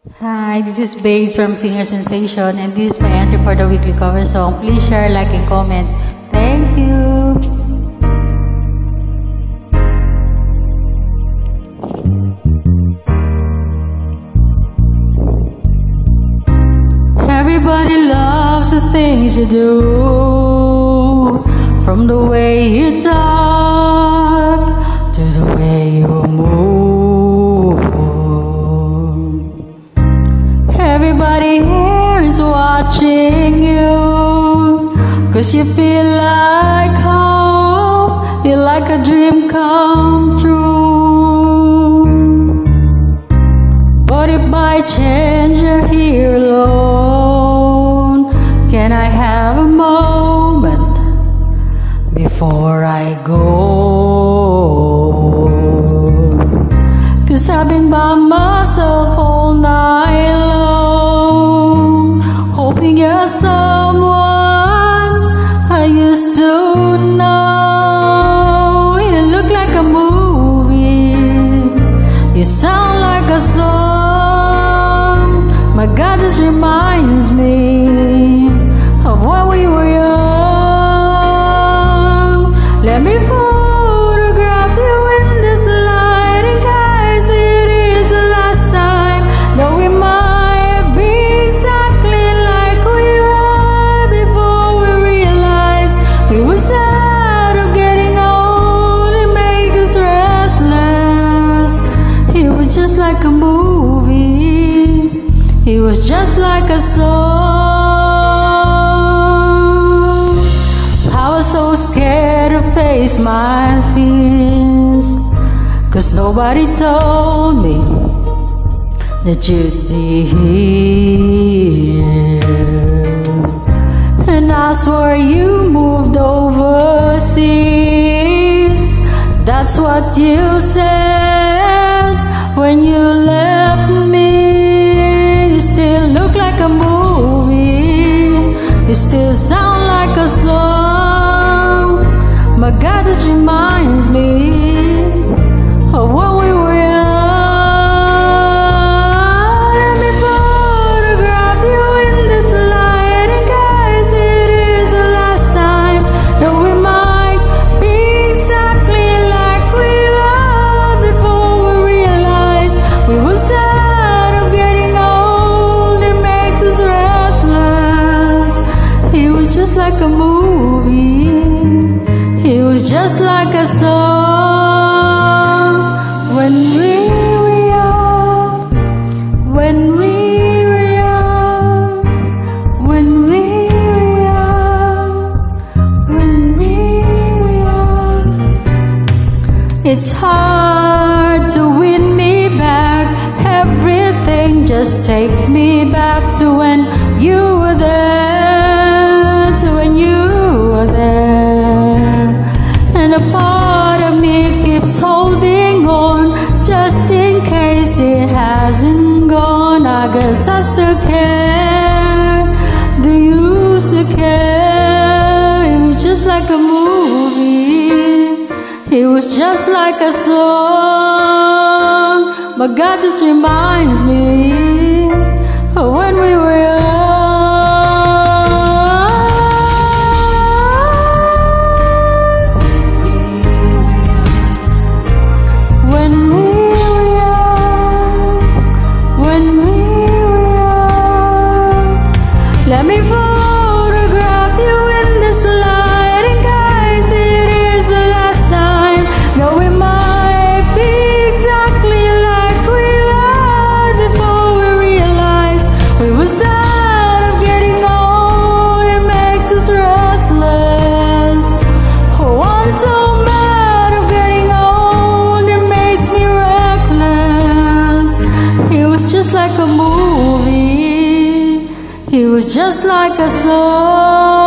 Hi, this is Bass from Singer Sensation, and this is my entry for the weekly cover song. Please share, like, and comment. Thank you. Everybody loves the things you do, from the way you talk to the way you move. Everybody here is watching you, 'cause you feel like home, you're like a dream come true. But if by chance you're here alone, can I have a moment before I go? 'Cause I've been by myself all night long, hoping you're someone I used to know. You look like a movie, you sound like a song. My God, this reminds me of when we were young. Let me photograph you in this light, in case it is the last time. Though we might be exactly like we were before we realized we were sad of getting old. It made us restless. It was just like a movie, it was just like a song. I was so scared to face my fears, 'cause nobody told me that you'd be here. And I swore you moved overseas. That's what you said when you left me. You still look like a movie, you still sound like a song. My God, this reminds me of when we were young. Let me photograph you in this light, in case it is the last time. Though we might be exactly like we were before we realized we were sad of getting old. It makes us restless. It was just like a movie, it was just like a song. When we were young, when we were young, when we were young, when we were young. It's hard to win me back. Everything just takes me back to when you were there, to when you were there. And a part of me keeps holding on, just in case it hasn't gone. I guess I still care. Do you still care? It was just like a movie, it was just like a song. But God, this reminds me of when we were young. When we were young, when we were young. Let me photograph you in this light, in case it is the last time. Though we might be exactly like we were before we realized we were sad of getting old. It makes us restless. Oh, I'm so mad of getting old. It makes me reckless. It was just like a movie, it was just like a song.